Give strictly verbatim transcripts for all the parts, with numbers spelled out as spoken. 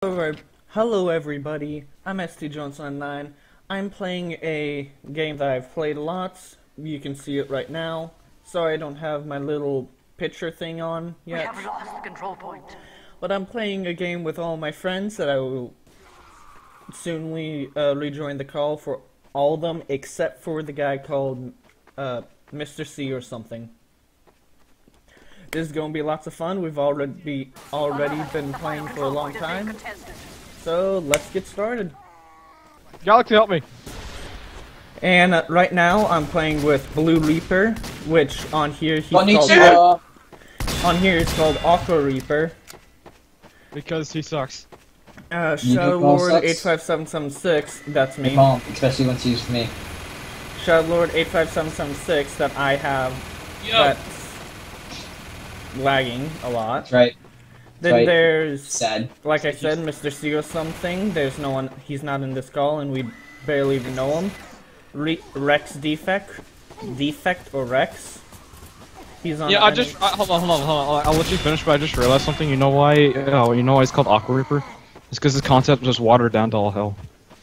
Hello, hello everybody, I'm S T Jones on nine. I'm playing a game that I've played a lot. You can see it right now. Sorry I don't have my little picture thing on yet. We have lost the control point. But I'm playing a game with all my friends that I will soon uh, rejoin the call for all of them except for the guy called uh, Mister C or something. This is going to be lots of fun. We've already be, already been playing for a long time. So let's get started. Galaxy, help me. And uh, right now I'm playing with Blue Reaper, which on here he's Konnichiwa. called on here it's called Aqua Reaper. Because he sucks. Uh, You Shadow think Paul Lord sucks? eight five seven seven six, that's me. Calm, especially once you use me. Shadow Lord eight five seven seven six that I have. That's lagging a lot. That's right. Then right. there's, Sad. like I said, Mister C or something. There's no one, he's not in this call, and we barely even know him. Re Rex Defect, Defect or Rex. He's on. Yeah, I just I, hold on, hold on, hold on. I'll let you finish, but I just realized something. You know why? Oh, you know why it's called Aqua Reaper? It's because the concept was just watered down to all hell.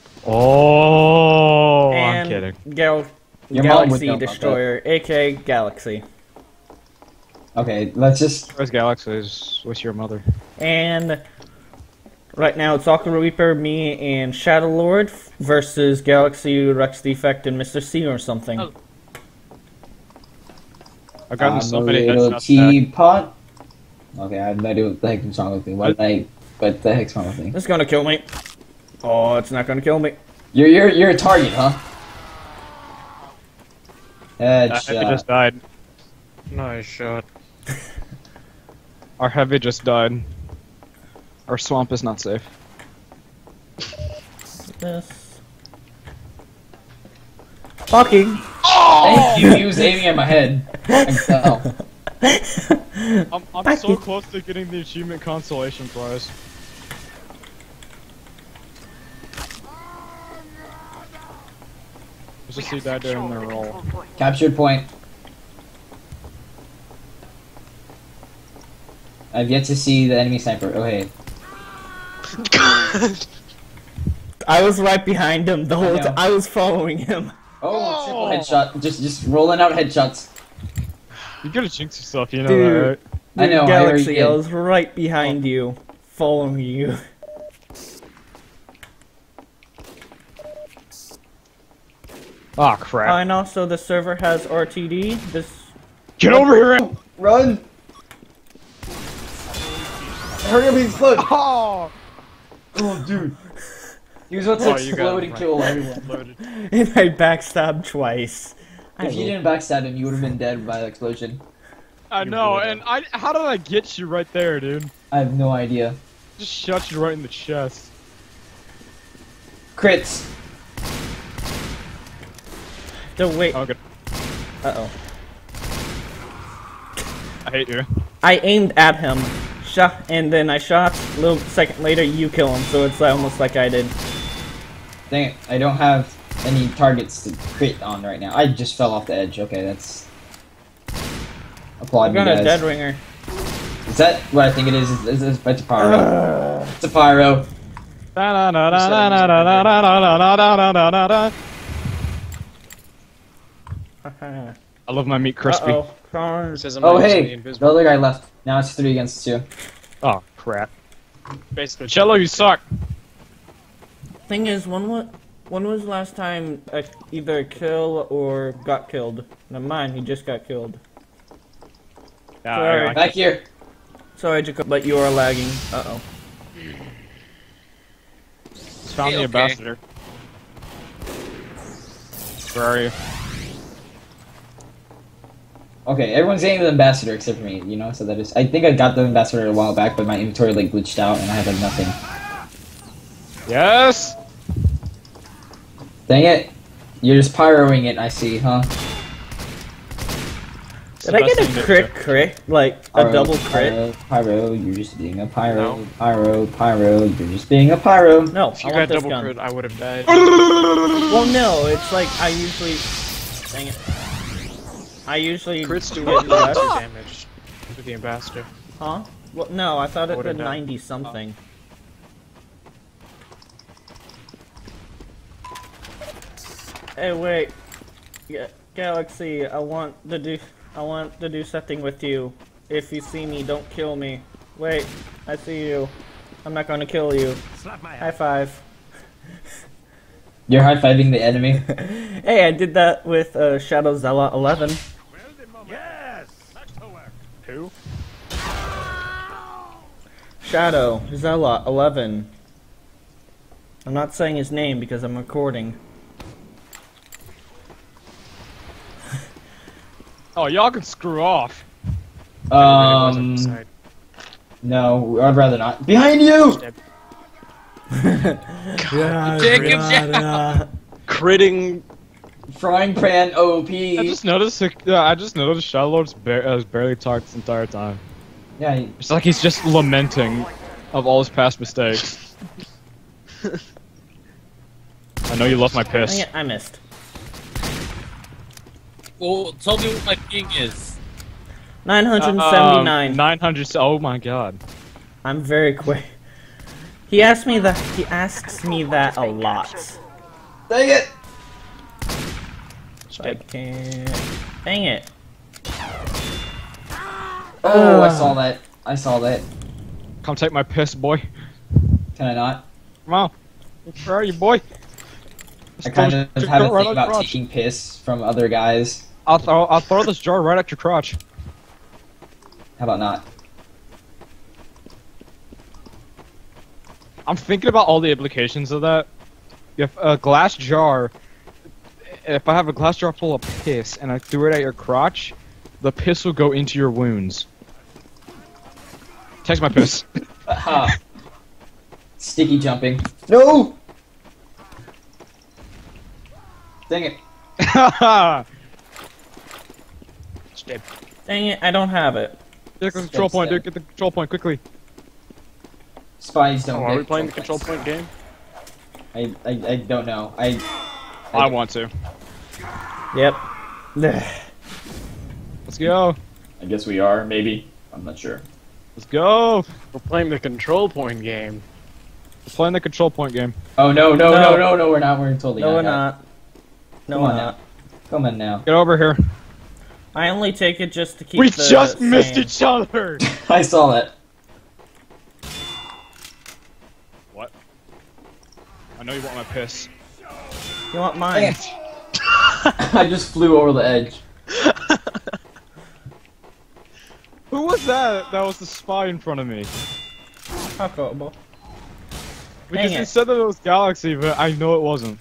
Oh, and I'm kidding. Gal Your mom would Galaxy know about Destroyer, aka Galaxy. Okay, let's just. Where's Galaxy? Is what's your mother? And right now it's Aqua Reaper, me, and Shadow Lord versus Galaxy, Rex Defect, and Mister C or something. Oh. I've gotten I'm so a many little headshots back. teapot. Okay, I have no idea what the heck is wrong with me. What I, what the heck's wrong with me? It's gonna kill me. Oh, it's not gonna kill me. You're you're you're a target, huh? That Headshot. heavy just died. Nice shot. Our heavy just died. Our swamp is not safe. This. Fucking. Thank you. He was aiming at my head. I can tell. I'm, I'm Thank so you. close to getting the achievement consolation prize. Let's just see that during their roll. Captured point. I've yet to see the enemy sniper. Oh hey. I was right behind him the whole know. time. I was following him. Oh, triple headshot. Just just rolling out headshots. You gotta jinx yourself, you know Dude. that, right? I know, I Galaxy, already I, did. was right behind you, following you. Aw, crap. And also, the server has R T D. This. Get over here and- Run! Hurry up and explode! Oh! Oh, dude. He was about to Oh, you explode got him and right. kill everyone. Loaded. And I backstabbed twice. I If you didn't backstab him, you would have been dead by the explosion. I know, and I- how did I get you right there, dude? I have no idea. Just shot you right in the chest. Crits! So wait. Oh, good. Uh oh. I hate you. I aimed at him, shot, and then I shot. A little second later, you kill him. So it's almost like I did. Dang it, I don't have any targets to crit on right now. I just fell off the edge. Okay, that's... Applaud I'm you gonna guys. dead ringer. Is that what I think it is? It's, it's, it's a pyro. Uh, It's a pyro. Da-da-da-da-da-da-da-da-da-da-da-da-da. I love my meat crispy. Uh oh. Says I'm Oh not usually hey, the invisible. other guy left. Now it's three against two. Oh, crap. Basically, Cello, you suck. Thing is, when was when was the last time I either a kill or got killed? Never mind, he just got killed. Yeah, Sorry. I- I- Back here. Sorry, Jacob, but you are lagging. Uh oh. Just found Hey, the okay. ambassador. Where are you? Okay, everyone's getting the ambassador except for me, you know, so that is... I think I got the ambassador a while back, but my inventory, like, glitched out, and I had, like, nothing. Yes! Dang it! You're just pyroing it, I see, huh? It's Did the I best get thing a to crit do. crit? Like, a Pyro, double crit? Pyro, pyro, you're just being a pyro. No. Pyro, pyro, you're just being a pyro. No, if I you want got this double gun. crit, I would have died. Well, no, it's like, I usually... Dang it. I usually Crits do get what less. damage with the ambassador. Huh? Well, no, I thought I it would've did done. ninety something. Hey, wait. Ga- Galaxy, I want to do. I want to do something with you. If you see me, don't kill me. Wait, I see you. I'm not gonna kill you. High five. You're high-fiving the enemy. Hey, I did that with uh, Shadow Zealot eleven. Yes! Who? Shadow Zealot eleven. I'm not saying his name because I'm recording. Oh, y'all can screw off. Um, no, I'd rather not. Behind you! Take him down. Critting. Frying pan O I P. just noticed. Yeah, I just noticed Shadow Lord's bar has barely talked this entire time. Yeah, he- It's like he's just lamenting of all his past mistakes. I know you love my piss. Dang it, I missed. Well, tell me what my ping is. nine hundred seventy-nine. Um, nine hundred. Oh my god. I'm very quick. He asked me that. He asks me that a lot. Dang it! I can't. Dang it. Oh, I saw that. I saw that. Come take my piss, boy. Can I not? Come on. Where are you, boy? I kind of Just have go a right thing on about crotch. taking piss from other guys. I'll throw. I'll throw this jar right at your crotch. How about not? I'm thinking about all the implications of that. If a glass jar, if I have a glass jar full of piss and I threw it at your crotch, the piss will go into your wounds. Takes my piss. Aha. Sticky jumping. No! Dang it. Step. Dang it, I don't have it. Get the control point, dude. Get the control point quickly. Spies don't Oh, get are we playing the control control point game? points. I, I, I don't know. I... I want to. Yep. Let's go. I guess we are, maybe. I'm not sure. Let's go. We're playing the control point game. We're playing the control point game. Oh, no, no, No. no, no, no, we're not. We're totally No, we're not. not. No, Come we're on not. Come on now. Get over here. I only take it just to keep We the just missed same. each other. I saw that. What? I know you want my piss. You want mine? I just flew over the edge. Who was that? That was the spy in front of me. How cool. Because Dang he it. said that it was Galaxy, but I know it wasn't.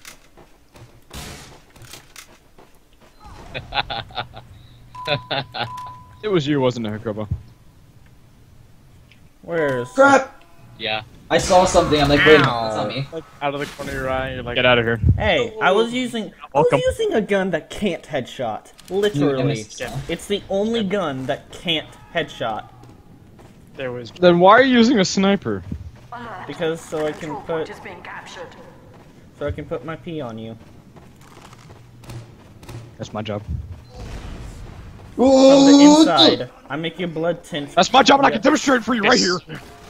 It was you, wasn't it, Hakoba? Where's... Crap! Yeah. I saw something. I'm like, wait, a minute, Ow. that's not me. Like out of the corner of your eye, you're like, Get out of here. Hey, I was using... I was Welcome. using a gun that can't headshot. You Literally. missed it. It's the only gun that can't headshot. there was. Then why are you using a sniper? Because so I can put... is being captured. So I can put my pee on you. That's my job. From the inside. I make your blood tint. That's my job, and I can Yeah. demonstrate it for you right here.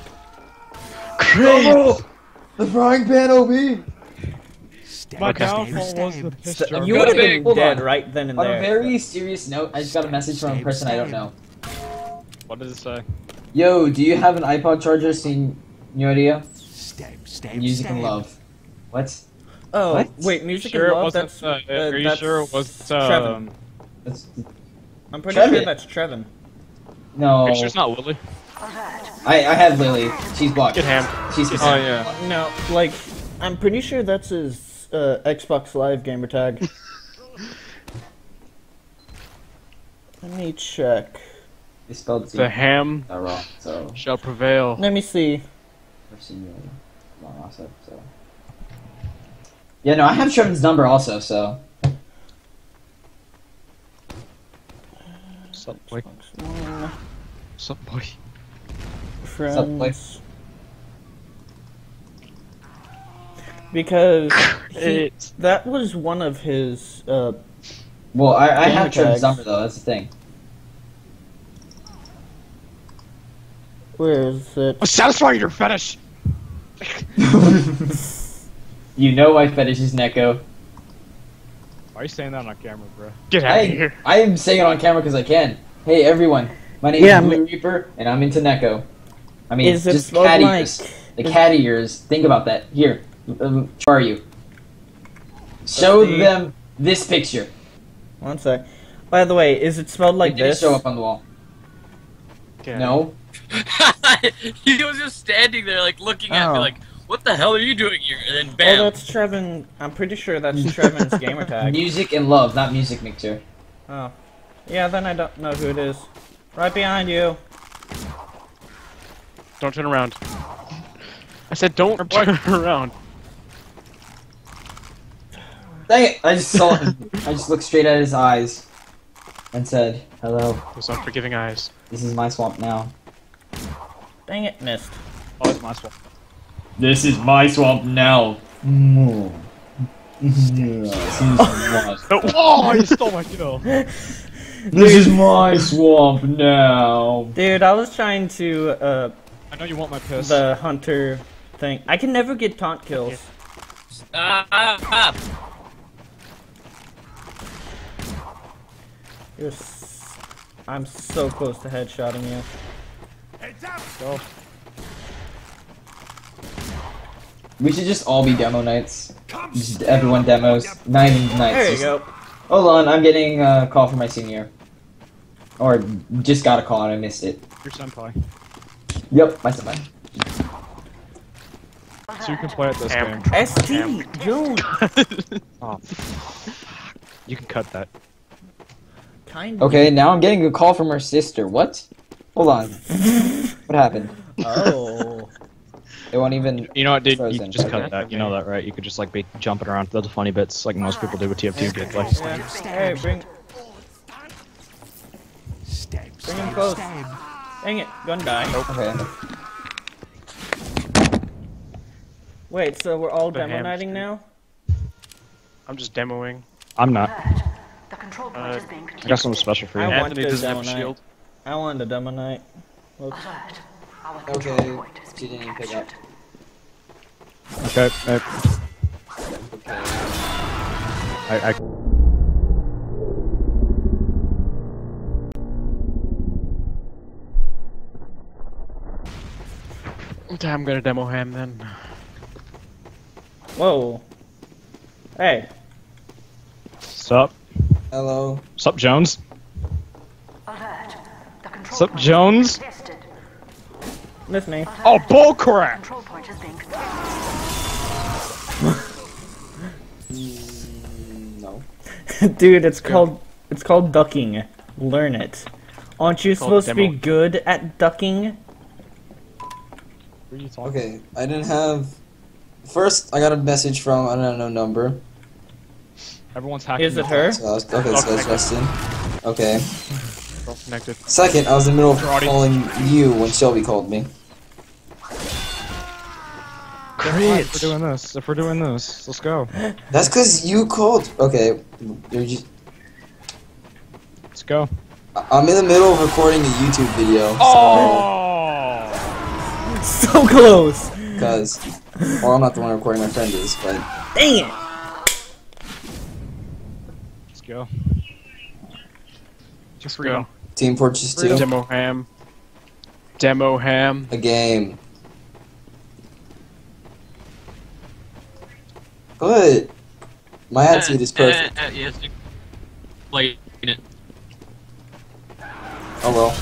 Oh, the frying pan O B! My Okay. downfall was the piss jar. You would have Go been Hold dead on. right then and On there. a very serious note, I just got a message from a person I don't know. What does it say? Yo, do you have an iPod charger, Signoria? Stab, stab, Music stab. and love. What? Oh, What? wait, music Sure, and it love, wasn't. that's... Uh, are you that's sure it was? Trevin. Um, That's, I'm pretty sure Trevin. that's Trevin. no. are you sure it's not Lily? I, I have Lily. She's blocked. Get ham. She's Oh yeah. No, like, I'm pretty sure that's his uh, Xbox Live gamer tag. Let me check. They spelled The ham Signoria wrong, so. shall prevail. Let me see. Or Signoria. Wrong also, so. Yeah, no, I have Trevin's number also, so. What's up, boy? Xbox One, What's up, boy? up, boy? friends. Because he, It's that was one of his. Uh, Well, I, I Gamer have Trevin's tags. number though, that's the thing. where is it? I'm satisfying your fetish. You know my fetish is Neko. Why are you saying that on camera, bro? Get out I, of here. I am saying it on camera because I can. Hey everyone, my name Yeah, is Blue ma- Reaper, and I'm into Neko. I mean, Is it just spelled cat like- ears. The cat ears. Think about that. Here, um, where are you? Show see. them this picture. One sec. By the way, is it spelled like It didn't this? show up on the wall. Get out. No. He was just standing there, like looking at me, Oh. like, "What the hell are you doing here?" And then Oh, bam. that's Trevin. I'm pretty sure that's Trevin's gamer tag. Music and love, not music mixer. Oh. Yeah, then I don't know who it is. Right behind you. Don't turn around. I said don't turn around. Dang it! I just saw him. I just looked straight at his eyes and said, "Hello, Those unforgiving eyes. this is my swamp now." Dang it, missed. Oh, it's my fault. This is my swamp now. Mm. Oh, you stole my kill. This is my swamp now. Dude, I was trying to, uh, I know you want my piss. the hunter thing. I can never get taunt kills. Ah, ah, ah. You're s I'm so close to headshotting you. Go. We should just all be demo nights. Just everyone demos. Not even nights. There you just- go. Hold on, I'm getting a call from my senior. Or just got a call and I missed it. Your senpai. Yep, my senpai. So you can play at this Ham. game. S T Jones. Oh. You can cut that. Kind Okay, now I'm getting a call from her sister. What? Hold on. What happened? Oh. It won't even. You know what, dude? You Frozen. can just cut Okay. that. You know that, right? You could just like be jumping around. That's the funny bits, like most people do with T F two gameplay. Yeah. Hey, bring. Bring him close. Dang it, gun die. Okay. Wait, so we're all The demo ham nighting stream. now? I'm just demoing. I'm not. The control point Uh, is being I got something special for I you. want Anthony this doesn't have a demo night. shield. I wanted a demo night. Whoops. alert. Our control Okay. point is She being didn't pick captured. up. Okay. uh, I, I Okay, I'm gonna demo ham then. Whoa. Hey. Sup? Hello. Sup, Jones? Alert. The control Sup, point Jones? is being contested. Miss me. Oh, bullcrap! Control point is being contested. No. Dude, it's called it's called ducking. Learn it. Aren't you Called supposed to be demo. good at ducking? What are you talking Okay, I didn't have. First, I got a message from an unknown number. Everyone's hacking. Is it her? So I was, okay, so that's Justin. Okay. All connected. Second, I was in the middle of Karate. calling you when Shelby called me. Great. If we're doing this, if we're doing this, let's go. That's because you called. Okay, you're just. Let's go. I- I'm in the middle of recording a YouTube video. Oh! So close! Because, well, I'm not the one recording. My friend is, but Dang it! Let's go. Just Freedom. go. Team Fortress two, Demo ham. Demo ham. a game. Good. My attitude is perfect. Uh, uh, uh, yes, you- like it. Oh well.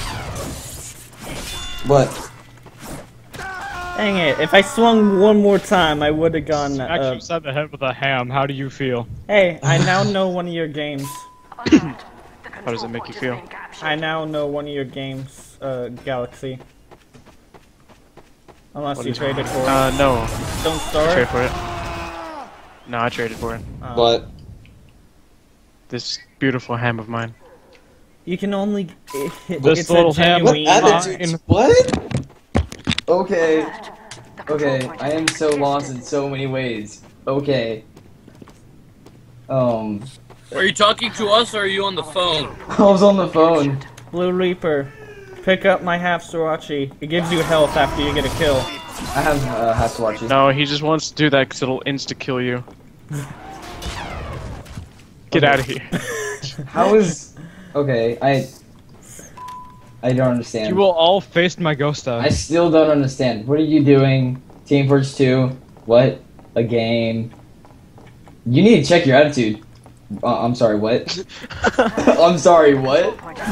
What? Dang it, if I swung one more time, I would have gone, Actually, uh, inside the head with a ham. How do you feel? hey, I now know one of your games. Alert. The How does it control make point you is feel? being captured. I now know one of your games, uh, Galaxy. Unless What you is it? traded for it. Uh, no. Don't I Star? traded for it. No, I traded for it. Uh, What? This beautiful ham of mine. You can only. It, This it's little a ham- What genuine. attitude? What? Okay. Alert. The control Okay, point I is am being so lost in contested. so many ways. Okay. Um, Are you talking to us or are you on the phone? I was on the phone. Blue Reaper, pick up my half Srirachi. It gives you health after you get a kill. I have uh, have to watch it. No, he just wants to do that because it'll insta kill you. Get out of here. How is... Okay, I... I don't understand. You will all face my ghost out. I still don't understand. What are you doing? Team Fortress two? What? A game? You need to check your attitude. Uh, I'm sorry, what? I'm sorry, what?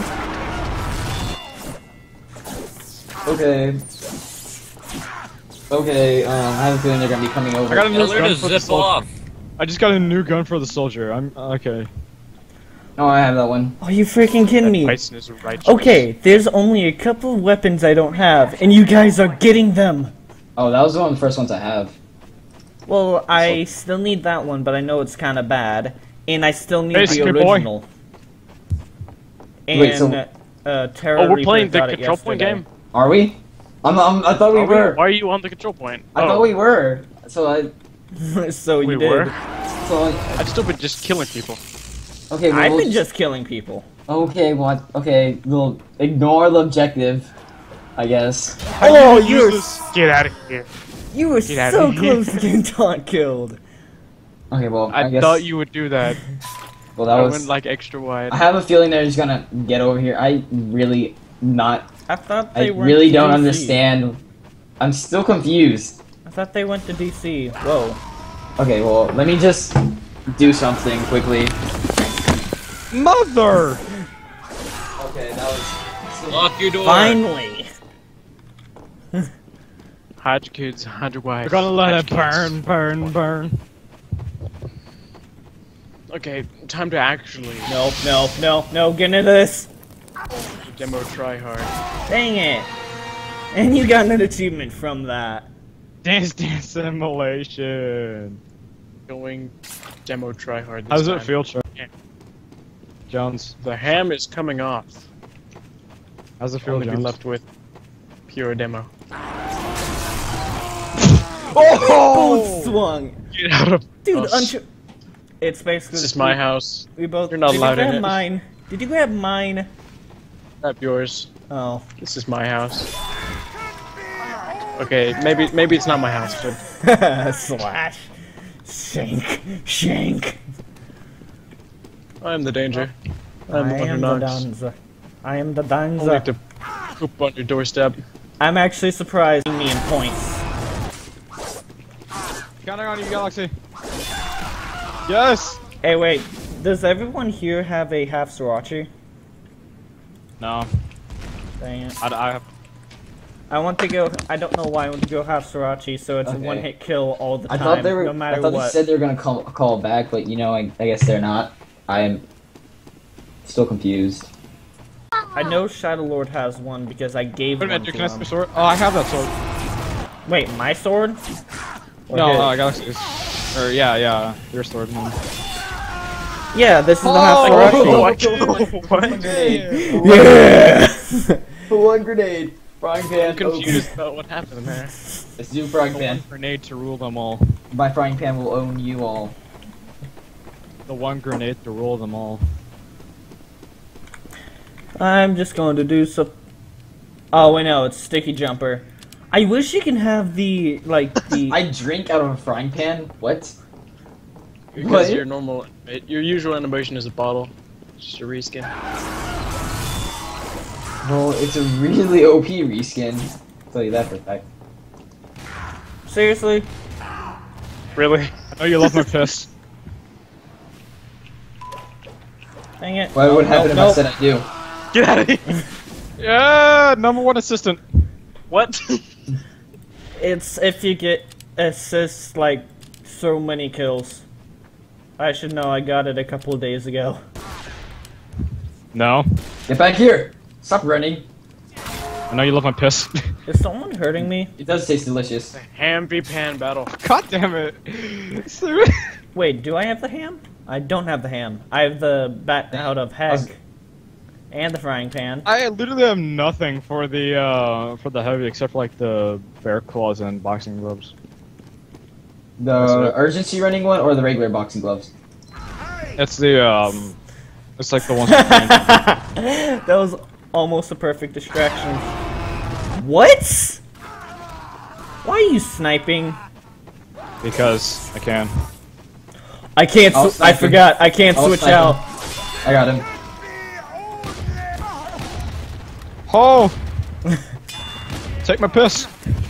Okay. Okay, um, I have a feeling they're gonna be coming over. I got a new Tell her gun to for the zip soldier. off. I just got a new gun for the soldier. I'm okay. Oh, I have that one. Are you freaking kidding me? Bison is righteous. Okay, there's only a couple of weapons I don't have, and you guys are getting them. Oh, that was one of the first ones I have. Well, I still need that one, but I know it's kind of bad, and I still need Hey, the Scoot Boy. original. And Wait, so- uh, Terra Oh, we're Reaper playing the got it control point yesterday. game? Are we? I'm, I'm, I thought we Are we? were. Why are you on the control point? I oh, thought we were. So I... So you we did. were? So I... I've still been just killing people. Okay, well, I've we'll been just killing people. Okay, what? Okay, we'll ignore the objective, I guess. Oh, Use you're this- Get out of here. you were Get so outta here. close to getting taunt killed. Okay, well, I, I, guess. thought you would do that. Well, that I was. went like extra wide. I have a feeling they're just gonna get over here. I really not. I thought I they went really to don't D C. understand. I'm still confused. I thought they went to D C. Whoa. Okay, well, let me just do something quickly. Mother! Okay, that was. Lock your door. Finally. Hide your kids, hide your wife. We're gonna let hide it your kids. burn, burn, burn. Okay, time to actually No, no, no, no, get into this. demo try hard. Dang it. And you got an achievement from that. Dance Dance Simulation. Going demo try hard. This How does time. it feel, Chuck? Yeah. Jones? The ham is coming off. How's it feel, Only be Jones? left with pure demo. Both swung. Get out of Dude, us. unch- It's basically This is the- my house. We both. You're not Did allowed you in grab it. mine? Did you grab mine? Grab yours. Oh. This is my house. Okay, maybe maybe it's not my house, but Slash. Shank. Shank. I am the danger. I I'm the one who am the knocks. Danza. I am the Only Danza. to poop on your doorstep. I'm actually surprised me in points. Counting on you, Galaxy. Yes! Hey, wait. Does everyone here have a half Sriracha? No, Dang it. I, I have. I want to go. I don't know why I want to go half Sriracha, so it's Okay. a one-hit kill all the I time, thought they were. no matter I thought what. they said they were gonna call call back, but you know, I, I guess they're not. I am still confused. I know Shadow Lord has one because I gave Wait a one minute, to dude, can I see him. the sword? Oh, I have that sword. Wait, my sword? Or No, his? uh, Galaxy's. Or, yeah, yeah, your sword. Man. Yeah, this is the Oh! half What? Sriracha. What? Yeah! One grenade, frying pan. I'm confused about what happened there. Let's do frying The pan. one grenade to rule them all. My frying pan will own you all. The one grenade to rule them all. I'm just going to do some. Oh, wait, no, it's Sticky Jumper. I wish you can have the, like, the. I drink out of a frying pan. What? Because What? your normal, your usual animation is a bottle. Just a reskin. No, it's a really O P reskin. I'll tell you that for a fact. Seriously? Really? I know you love my piss. Dang it. What would Nope, happen if nope, I said I do? Get out of here! Yeah, number one assistant. What? It's if you get assists, like, so many kills. I should know, I got it a couple of days ago. No, Get back here! Stop running. I know you love my piss. Is someone hurting me? It does taste delicious. Ham v pan battle. God damn it! Wait, do I have the ham? I don't have the ham. I have the bat out of was- Heg. And the frying pan. I literally have nothing for the uh for the heavy except for like the bear claws and boxing gloves. That's The it. urgency running one or the regular boxing gloves? It's the um, it's like the ones. with the That was almost a perfect distraction. What? Why are you sniping? because I can. I can't. I'll Sw I snipe him. forgot. I can't I'll switch snipe out. him. I got him. Oh! Take my piss.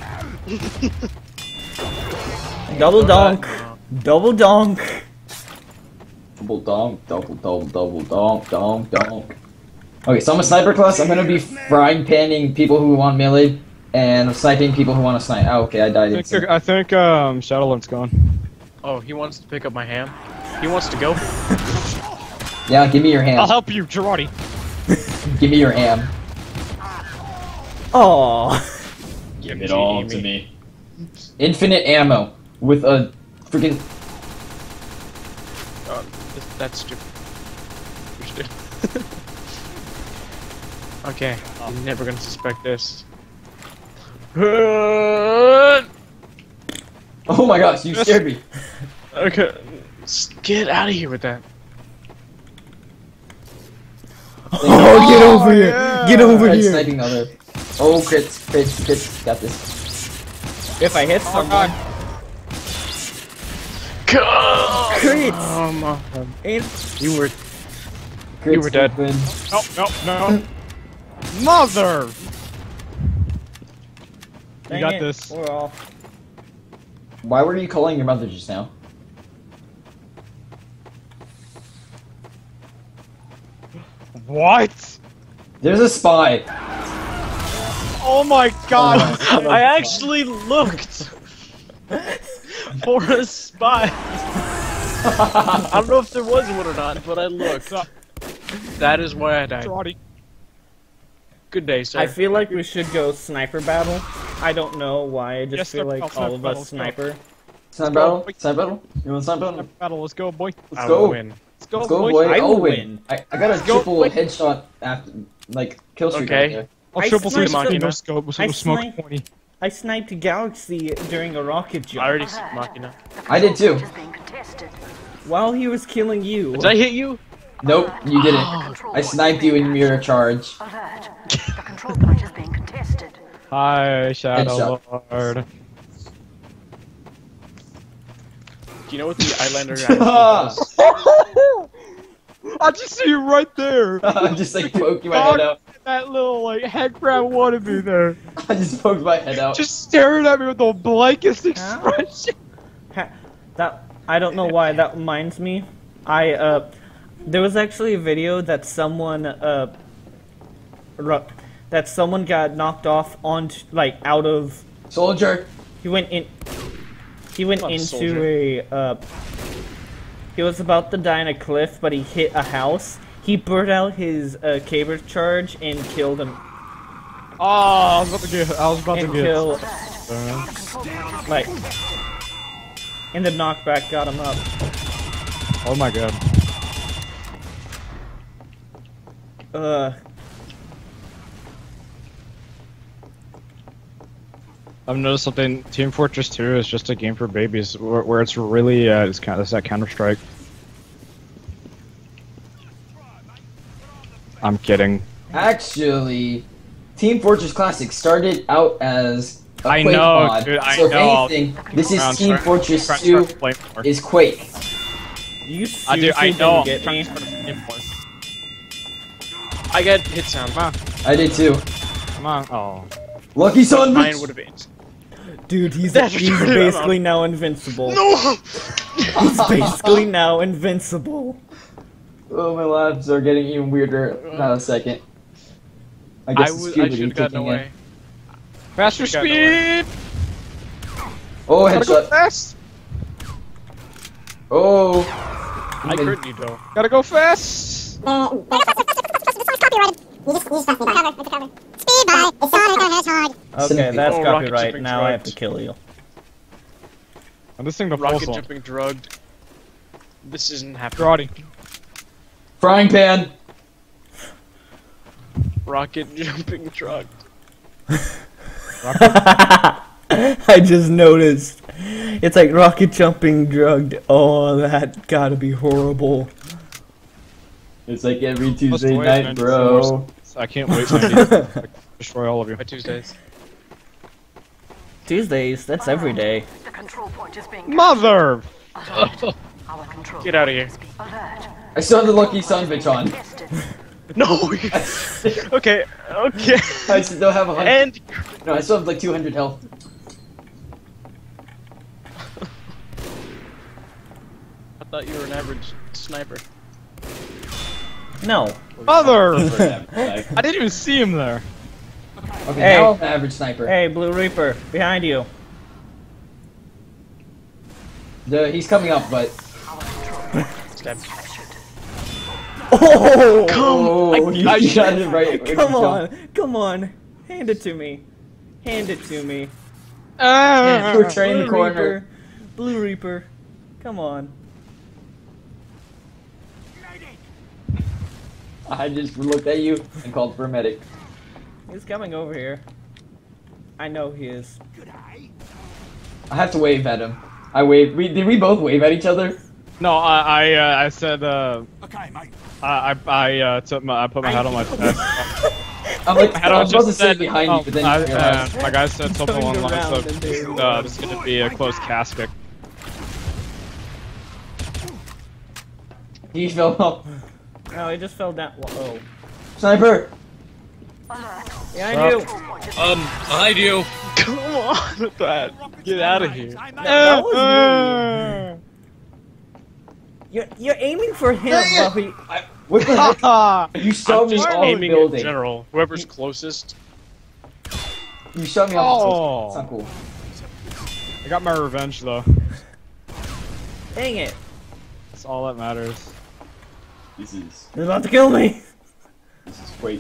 Double donk. Double donk. Double donk, double, double, double, donk, donk, donk. Okay, so I'm a sniper class. I'm gonna be frying panning people who want melee, and sniping people who want to snipe. Oh, okay, I died. I Instantly. think, I think um, Shadowland's gone. Oh, he wants to pick up my ham. He wants to go. Yeah, give me your ham. I'll help you, Girardi. Give me your ham. Oh. Give it all to me. Infinite ammo with a freaking. Uh, that's stupid. You're stupid. Okay, I'm never gonna suspect this. Oh my gosh, you scared me. Okay, s- get out of here with that. Oh, get over here. Get over Alright, here. sniping the other. Oh, crits, crits, crits. Got this. If I hit someone. Crits. Come on. And You were. Crits You were dead. open. No, no, no. Mother! dang got it, this. We're off. Why were you calling your mother just now? What? There's a spy. Oh my god! Oh, I actually looked for a spy. I don't know if there was one or not, but I looked. That is why I died. Girardi. Good day, sir. I feel like we should go sniper battle. I don't know why. I just Yes, feel sir. like I'll all of sniper us battle, sniper. Snipe battle? Snipe battle? You want snipe battle? Battle, let's go, boy. Let's I go. will win. Let's go, Let's go, boy. boy. I I'll will win. win. I, I got a go, triple boy. headshot after, like, kill streak Okay. right there. I'll I triple three sniped monkey, no him. scope, with I a smoke sniped- twenty. I sniped Galaxy during a rocket I jump already see Machina. I did too. Is being contested. while he was killing you. Did I hit you? Nope, you didn't. Control I point sniped is you being in mirror charge. Alert. The control point is being contested. Hi, Shadow Headshot. Lord. Do you know what the Eyelander guy does? I just see you right there. I just like poked my head out. That little like head crab wannabe there, I just poked my head out. just staring at me with the blankest expression. Ha- that I don't know why that reminds me. I uh, there was actually a video that someone uh, ru- that someone got knocked off on like out of. Soldier. He went in. He went Come on, into soldier. a. Uh, he was about to die in a cliff, but he hit a house. He burned out his uh, caber charge and killed him. Oh, I was about to get. I was about to And get. kill Alert. The control point is like. being contested. And the knockback got him up. Oh my god. Uh. I've noticed something. Team Fortress two is just a game for babies, where, where it's really uh, it's kind of it's that Counter Strike. I'm kidding. Actually, Team Fortress Classic started out as a I Quake know, mod. dude, I so if know. anything, this is I'm Team trying- Fortress trying- two trying to play more. is Quake. You I do. seriously I know. didn't get I'm trying me. to start a game more. I got hit sound. Come on, I did too. come on. Oh. Lucky son, Mine bitch! would have been. Dude, he's, That's he's retarded, basically now invincible. No! He's basically now invincible. Oh, my labs are getting even weirder. Not a second. I I guess it's was. I puberty should have gotten kicking away. in. Faster Should've gotten speed. Oh, Gotta go headshot. fast. Oh. I crit you though. Gotta go fast. Okay, that's Oh, rocket copyright. jumping Now I have to drugged. kill you. And this thing the Rocket false one. jumping drugged. This isn't happening. Karate. Frying pan. Rocket jumping drugged. I just noticed. It's like rocket jumping drugged. Oh, that gotta be horrible. It's like every Plus Tuesday the way night, it's bro. I can't wait to destroy all of you. By Tuesdays. Tuesdays, that's every day. The control point is being Mother! Alert. Our control Get out of here. alert. I still have the lucky son bitch on. Contested. No. Okay. Okay. I still have a hundred. And No, I still have like two hundred health. I thought you were an average sniper. No. Mother! Okay, I didn't even see him there. Hey. now I'm an average sniper. Hey, Blue Reaper, behind you. The, he's coming up, but. Stab. Oh! Oh, you I- shot it right. Come on, come on. Hand it to me. Hand it to me. Ah, We're turning the Blue corner. Reaper. Blue Reaper. Come on. I just looked at you and called for a medic. He's coming over here. I know he is. I have to wave at him. I waved. We did we both wave at each other? No, I I, uh, I said uh, Okay, mate. I I, I uh, took my I put my head on my chest. I'm like, I I don't was supposed to just sit said behind oh, you, but then I, you realized. uh, my guy said something along the Turned lines around and they- of uh, this is gonna be a close casket. He fell off. No, he just fell down. Whoa. Sniper! Behind you. Um, behind you. Come on with that. Get out of here. That was me. You're, you're aiming for him, Dang it. Buffy. I, what the heck? You shot I'm me just off the aiming in building. general. Whoever's closest. You shot me off the Oh. That's not cool. I got my revenge though. Dang it. That's all that matters. This is They're about to kill me. this is Quake.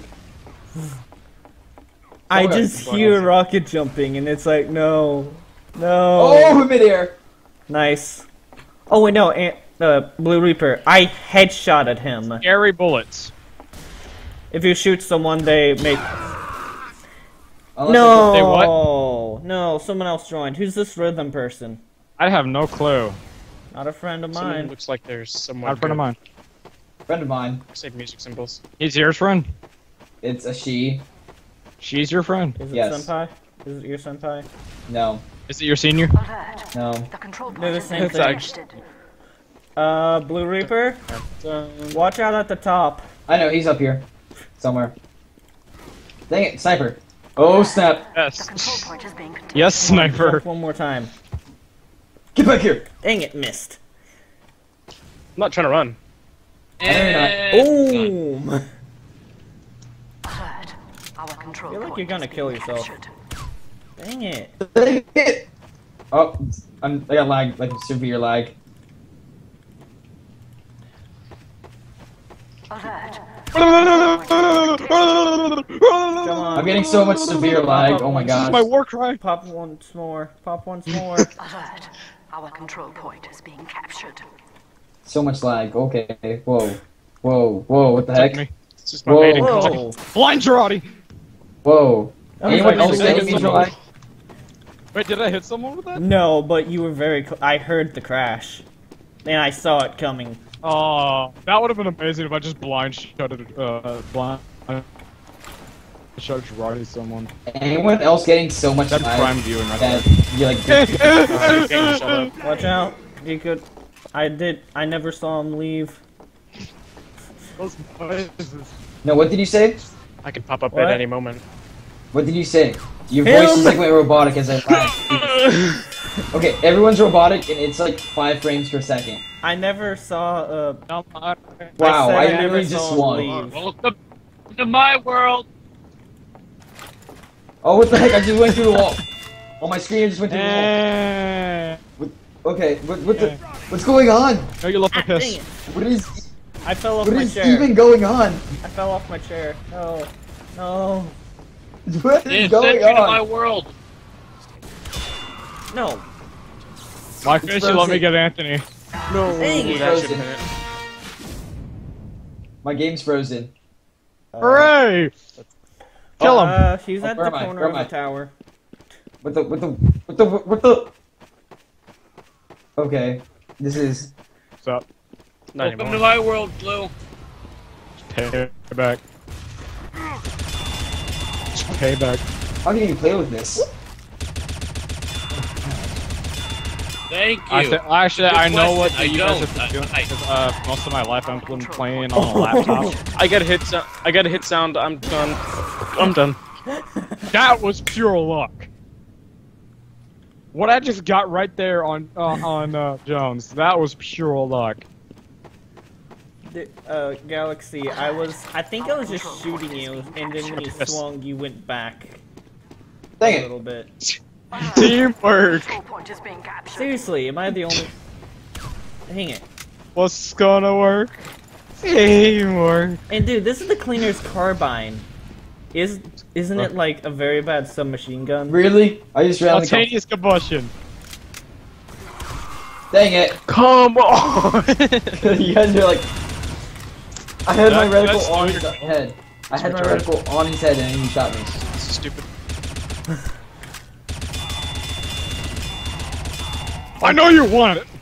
I Okay. just hear rocket jumping, and it's like, no. No. Oh, midair! Nice. Oh, wait, no. Ant, uh, Blue Reaper. I headshotted him. Scary bullets. If you shoot someone, they make... Unless No. They No, someone else joined. Who's this rhythm person? I have no clue. Not a friend of Someone mine. looks like there's someone. Not a friend of mine. a friend of mine. Save music symbols. He's yours, friend. It's a she. She's your friend. Is it Yes. senpai? Is it your senpai? No. Is it your senior? Alert. No. The control They're point the has same been thing. contested. Uh, Blue Reaper? Watch out at the top. I know, he's up here. Somewhere. Dang it, sniper. Oh, snap. The Yes. control point is being contested. Yes, sniper. One more time. Get back here! Dang it, missed. I'm not trying to run. And Boom! Alert. Our control I feel like point you're gonna is kill being yourself. captured. Dang it. Hit! Oh, I'm, I got lag, like severe lag. Alert. Come on. I'm getting so much severe lag, oh my This is gosh. my war cry. Pop once more. Pop once more. Alert. Our control point is being captured. So much lag, okay. Whoa. Whoa, whoa, what the heck? Me. It's just my Whoa. mating Whoa. call. Blind Girardi. Whoa. That was Anyone like else really getting me cool. lag? Wait, did I hit someone with that? No, but you were very cl- I heard the crash. And I saw it coming. Oh, that would have been amazing if I just blind shot it. Uh, blind shot Girardi someone. Anyone else getting so much That's lag prime viewing right that there. you're like... Okay, shut up. Watch out. You could. I did. I never saw him leave. Those noises. No, what did you say? I can pop up What? at any moment. What did you say? Your Him! voice is like went robotic as I laughed. Okay, everyone's robotic and it's like five frames per second. I never saw. Uh, No, I- Wow, said I, I never literally saw just him won. leave. welcome to my world. Oh, what the heck? I just went through the wall. On my screen, I just went through the wall. Eh. Okay, what, what the? What's going on? No, you left my ah, dang piss. it. What is? I fell off What my is chair. even going on? I fell off my chair. No. No. What They is sent going me to my on? world. No. My fish, you let me get Anthony. No, Dang it. that should Frozen. have My game's frozen. Uh, Hooray! Kill him. Uh, he's Oh, at where the am I? corner Where of am the I? tower. What the? What the? What the? What the? Okay, this is. What's up? Not Welcome to anymore. my world, Blue. Pay back. Pay back. How can you play with this? Thank you. Actually, actually I know what question. you I guys don't. have been doing. I- I- 'Cause, uh, most of my life I've been playing on a laptop. I got a hit sound. I got a hit sound. I'm done. I'm done. That was pure luck. What I just got right there on uh, on uh, Jones, that was pure luck. The- Uh, Galaxy, I was, I think I was just shooting you, and then when you Yes. swung, you went back Dang a it. little bit. Teamwork. Control point is being captured. Seriously, am I the only? Dang it. What's gonna work? Teamwork. And dude, this is the cleaner's carbine. Is isn't it like a very bad submachine gun? Really? I just ran like a... Spontaneous combustion. Dang it. Come on. You guys are like... I had my That- that's reticle on his still your head. I had my retarded. reticle on his head and he shot me. This is stupid. I know you want it.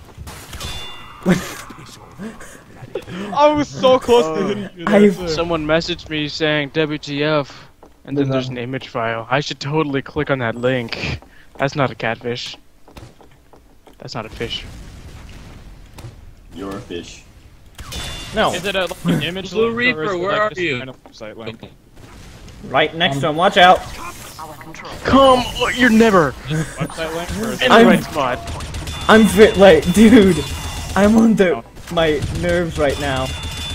I was so close to hitting you. I- there, too. Someone messaged me saying W T F, and then there's an image file. I should totally click on that link. That's not a catfish. That's not a fish. You're a fish. No, Is it a like, an image Blue link, or is Reaper, it, where like, are just a you? random website link? right next to him. Watch out. Our control Come on, you're never Website link, or is in it the I'm- right spot. I'm fit, like, dude. I'm on the my nerves right now.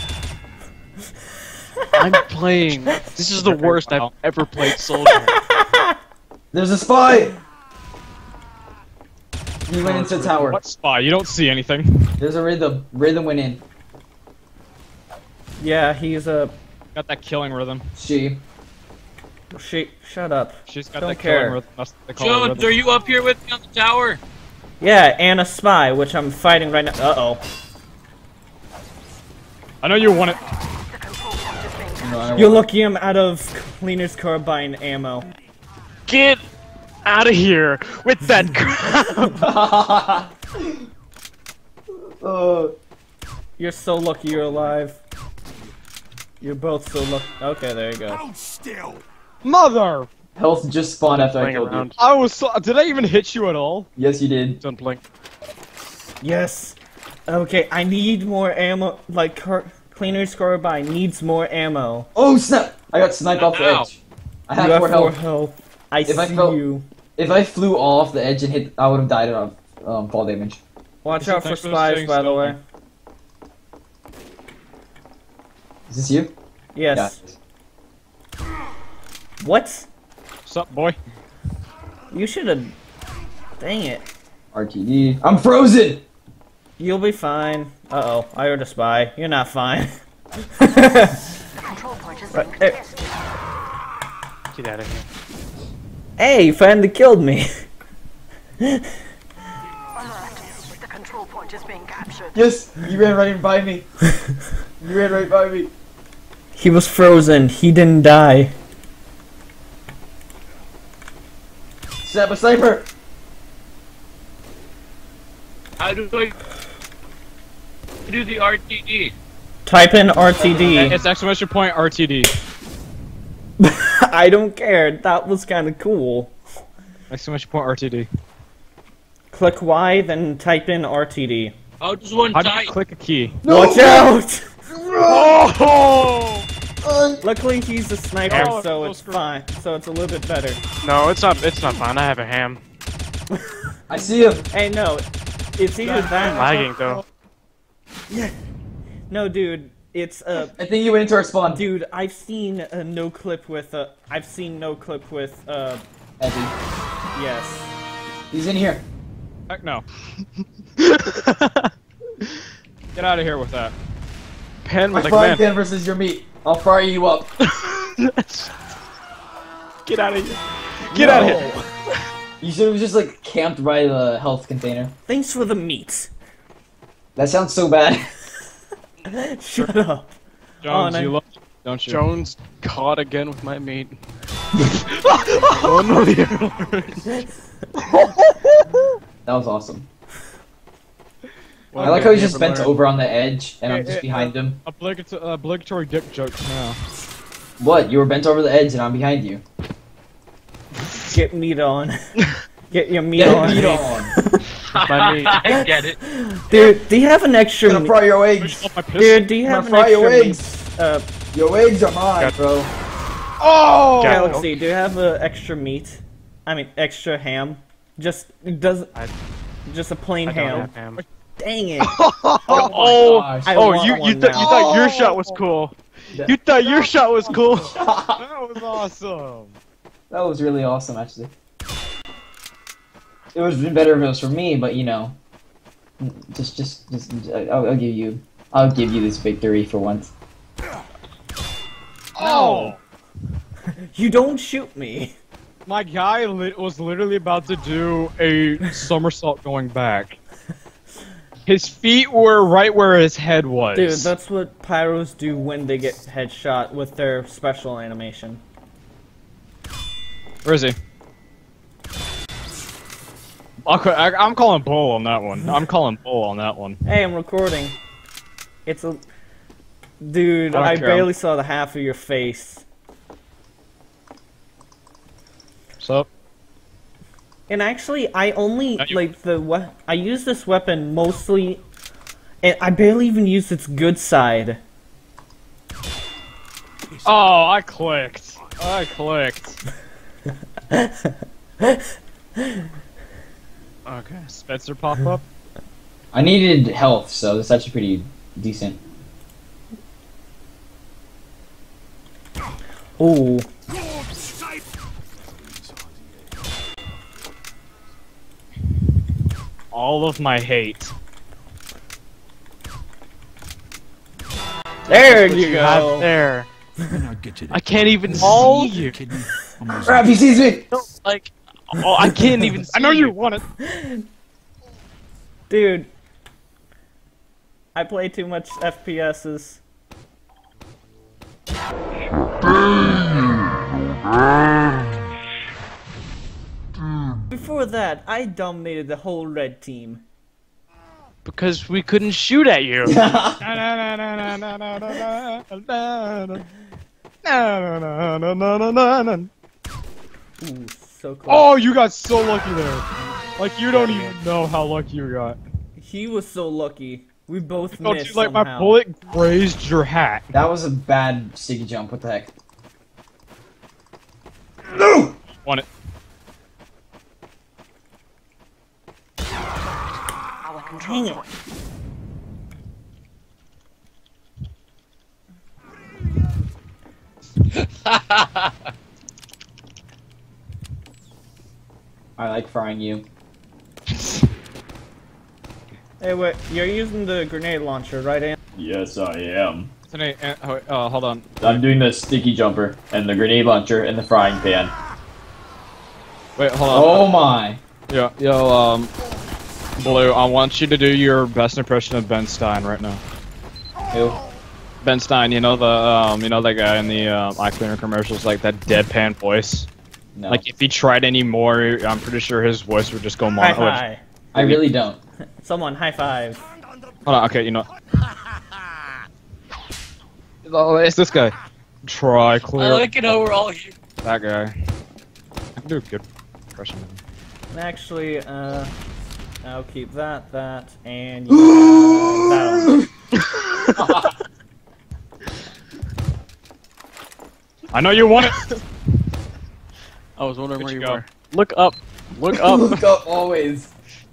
I'm playing. This is the worst I've ever played Soldier. There's a spy! He went into the tower. what spy? You don't see anything. There's a rhythm. Rhythm went in. Yeah, he's a. Got that killing rhythm. She. She, shut up. She's got Don't that care. killing rhythm. That's what they call it, Jones, rhythm. are you up here with me on the tower? Yeah, and a spy, which I'm fighting right now. Uh oh. I know you want it. the control point is being captured. No, I don't You're want- lucky I'm out of cleaner's carbine ammo. Get out of here with that crap. Uh, You're so lucky you're alive. You're both so lucky. Okay, there you go. Mother! health just spawned after I Playing killed you. around. I was so. Did I even hit you at all? Yes, you did. Don't blink. Yes. Okay, I need more ammo. Like, car cleaner's carbine needs more ammo. Oh snap! I got sniped off the Ow. edge. I You have have four more health. health. I If I see felt- you. If I flew off the edge and hit, I would have died of um, fall damage. Watch Listen, out for thanks for spies, staying by the still. way. Is this you? Yes. What? What's up, boy? You should have. Dang it. R T D. I'm frozen! You'll be fine. Uh oh, I heard a spy. You're not fine. The control point is being Right, eh. contested. Get out of here. Hey, you finally killed me. Alert. The control point is being captured. Yes! You ran right by me. You ran right by me. He was frozen. He didn't die. Snap a sniper! How do I do the R T D? Type in R T D. It's exclamation point R T D. I don't care. That was kind of cool. Exclamation point R T D. Click Y, then type in R T D. How does one How do type? you click a key? Watch out! Oh! Luckily, he's a sniper, Oh, so so it's screwed. fine. So it's a little bit better. No, it's not. It's not fine. I have a ham. I see him! Hey, no, it's either I'm that. lagging though. No, dude, it's uh, I think he went into our spawn. dude. I've seen a no clip with uh, I've seen no clip with uh, Eddie. yes. He's in here. Heck no. Get out of here with that. Pen My with a frying command. pan versus your meat. I'll fry you up. Get out of here. Get out of here. You should have just like camped by the health container. Thanks for the meat. That sounds so bad. Shut up. Jones, no. you love it, don't you? Jones caught again with my meat. Oh no, the That was awesome. Well, I like how okay, he just never bent learned. over on the edge and I'm Hey, just hey, behind uh, him. Obligatory, obligatory dick jokes now. What? You were bent over the edge and I'm behind you. Get meat on. Get your meat Get on. meat on. by me. I get it. Dude, do you have an extra? I'm gonna meat? fry your eggs. Off my pistol. Dude, do you I'm have an gonna fry your extra? eggs. meat? Uh, Your eggs are mine, Got- bro. Oh! Galaxy, do you have a extra meat? I mean, extra ham. Just does. I- Just a plain I don't ham. have ham. Dang it! Oh, Gosh. I oh, want you you, one th- you now. thought your shot was cool. You thought your shot was cool. That was awesome. That was really awesome, actually. It would have been better if it was for me, but you know, just, just, just, I'll, I'll give you, I'll give you this victory for once. Oh! You don't shoot me. My guy li was literally about to do a somersault going back. His feet were right where his head was. Dude, that's what pyros do when they get headshot with their special animation. Where is he? I'll ca- I, I'm calling bull on that one. I'm calling bull on that one. Hey, I'm recording. It's a... Dude, I don't I care. barely saw the half of your face. What's up? And actually, I only, Now you- like, the we I use this weapon mostly... And I barely even use its good side. Oh, I clicked. I clicked. Okay, Spencer pop up. I needed health, so that's actually pretty decent. Ooh. All of my hate. There What you have go. there. I get you. I can't even Oh, see you. Kidding? Almost- Crap, he sees me! No, like, oh, I can't even. See I know you want it. Dude. I play too much F P S's. Before that, I dominated the whole red team. because we couldn't shoot at you. Ooh, so close. Oh, you got so lucky there. Like, you don't even know how lucky you got. He was so lucky. We both Felt missed you like somehow. my bullet grazed your hat. That was a bad sticky jump, what the heck? No! Want it? Our control Dang it. point. I like frying you. Hey, wait, you're using the grenade launcher, right, Ann? Yes, I am. Today, uh, oh, uh, hold on. I'm doing the sticky jumper, and the grenade launcher, and the frying pan. Wait, hold on. Oh my! Yo, yo, um, Blue, I want you to do your best impression of Ben Stein right now. Who? Ben Stein, you know the, um, you know that guy in the um, eye cleaner commercials, like that deadpan voice. No. Like if he tried any more, I'm pretty sure his voice would just go High mono. five. I really don't. Someone, high five. Hold on, okay, you know. Oh, it's this guy. Try I clear. like it how we're all here. That guy. I can do a good impression of him. Actually, uh, I'll keep that, that, and you know, that one. I know you want it. I was wondering Where'd where you you go? were. Look up. Look up. Look up always.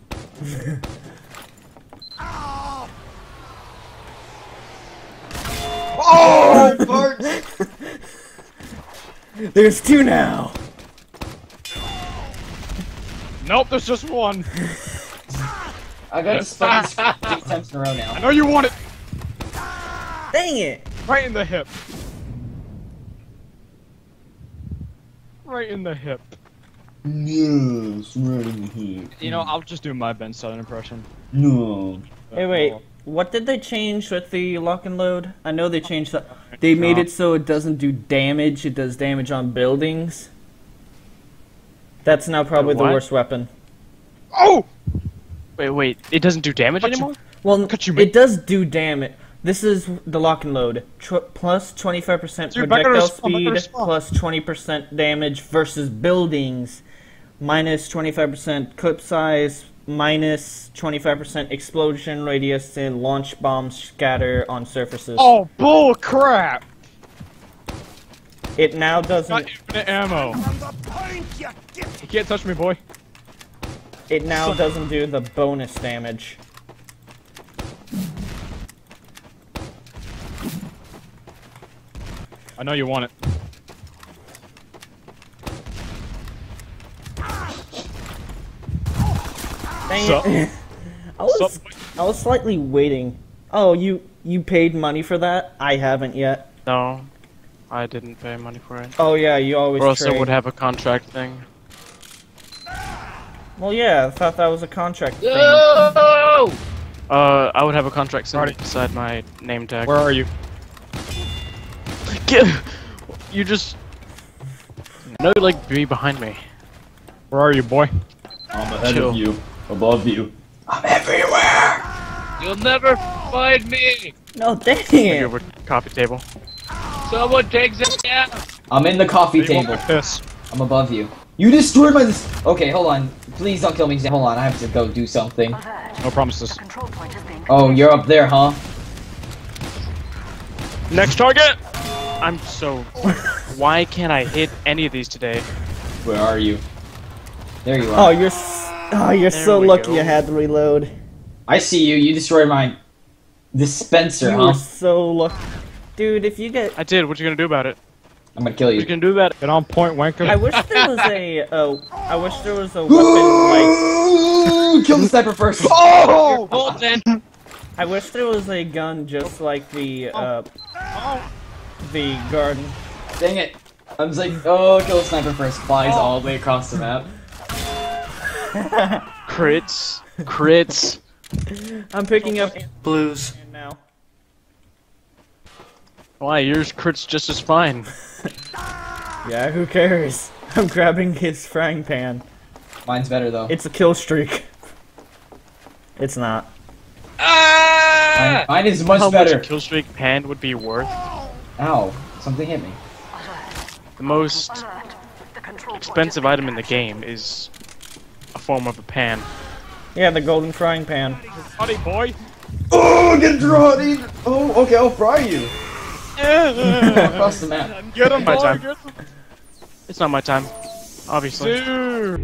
Oh, Bart! There's two now. Nope, there's just one. I got to spike this eight times in a row I now. know you want it. Dang it. Right in the hip. Right in the hip. Yes, right in here. You know, I'll just do my Ben Stein impression. No. Hey, wait. What did they change with the lock and load? I know they changed that. They made it so it doesn't do damage. It does damage on buildings. That's now probably the what? worst weapon. Oh! Wait, wait. It doesn't do damage Cut you- anymore? Well, Cut you, it mate. does do damage. This is the lock and load. Tw plus twenty-five percent Dude, back projectile to the spawn, back to the speed, spawn. plus twenty percent damage versus buildings, minus twenty-five percent clip size, minus twenty-five percent explosion radius and launch bombs scatter on surfaces. Oh, bull crap! It now Got doesn't. infinite ammo. You can't touch me, boy. It now doesn't do the bonus damage. I know you want it. Dang Sup? it. I was Sup? I was slightly waiting. Oh, you you paid money for that? I haven't yet. No, I didn't pay money for it. Oh yeah, you always Or else trade. I would have a contract thing. Well, yeah, I thought that was a contract thing. No! Uh, I would have a contract Alright. symbol beside my name tag. Where are you? Get, you just... No, like, be behind me. Where are you, boy? I'm ahead Chill. of you, above you. I'm everywhere. You'll never find me! No, dang Like it. over coffee table. Someone takes it down! I'm in the coffee You want table. my piss? I'm above you. You destroyed my. Dis okay, hold on. Please don't kill me. Hold on, I have to go do something. Alert. No promises. Control point is being Oh, you're up there, huh? Next target! I'm so... Why can't I hit any of these today? Where are you? There you Oh, are. you're s oh, you're There so we lucky go. I had to reload. I see you. You destroyed my dispenser, You huh? were so lucky. Dude, if you get... I did, what you gonna do about it? I'm gonna kill What you you. gonna do about it? Get on point, wanker. I wish there was a... Uh, I wish there was a weapon Kill the sniper first. Oh! Hold then! like... I wish there was a gun just like the, uh... The garden. Dang it. I was like, oh, kill the sniper first. Flies all the way across the map. Crits. Crits. I'm picking up Blues. now. Why, yours crits just as fine. Yeah, who cares? I'm grabbing his frying pan. Mine's better though. It's a kill streak. It's not. Mine, Ah! mine is much How better. much a kill streak pan would be worth? Ow. Something hit me. The most alert. The control point expensive is item in the game is a form of a pan. Yeah, the golden frying pan. Buddy, boy. Oh, get drawn in. Oh, okay, I'll fry you. Across the map. Get him, My boy. time. Get him. It's not my time, obviously. Dude.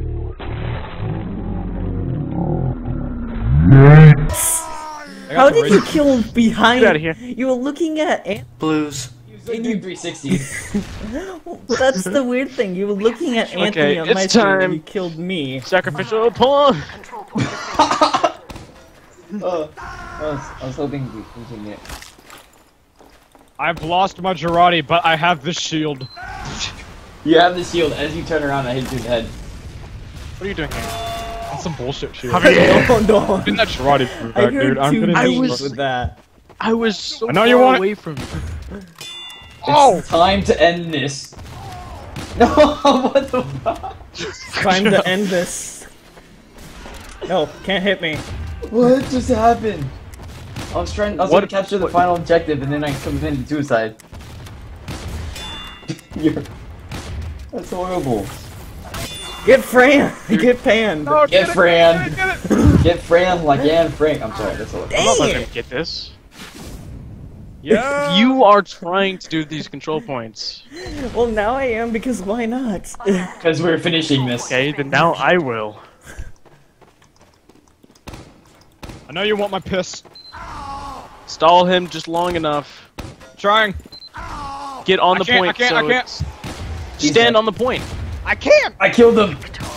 I How got the did you razor. kill behind? Get outta here. You were looking at. An Blues. And you three sixty. That's the weird thing. You were looking at Anthony Okay, on it's my screen and time. you killed me. Sacrificial pawn! control point is being Oh, I was, I was hoping we we can get. I've lost my Girardi, but I have this shield. You have the shield. As you turn around, I hit you in the head. What are you doing here? That's some bullshit shield. How did Oh no! Getting that Girardi fruit I back, heard dude. I'm two gonna I need beats was- some- with that. I was so I know far you want it. away from you. It's time to end this. No, what the fuck? Time to end this. No, can't hit me. What just happened? I was trying. I was What- gonna capture the what- final objective, and then I committed suicide. You're. That's horrible. Get Fran! Get panned! Oh, Get it, Fran. Get it, get it. Get Fran like Anne Frank. I'm sorry. That's all. I'm not Dang letting him it! get this. Yeah. You are trying to do these control points. Well, now I am because why not? Because we're finishing this. Okay, then now I will. I know you want my piss. Stall him just long enough. Trying. Get on I the can't, point. I can't, so I can't. it's- Stand on the point. I can't. I killed him.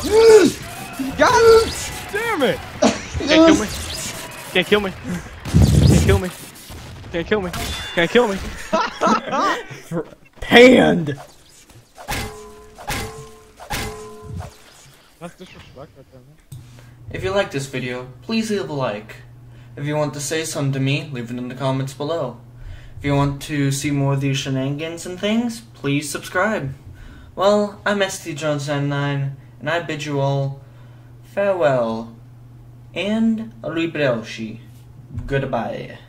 God damn it. Can't kill me. Can't kill me. Can't kill me. Can't kill me. Can't kill me. Panned! That's disrespect right there, man. If you like this video, please leave a like. If you want to say something to me, leave it in the comments below. If you want to see more of these shenanigans and things, please subscribe. Well, I'm S T Jones ninety-nine, and I bid you all farewell and arrivederci. Goodbye.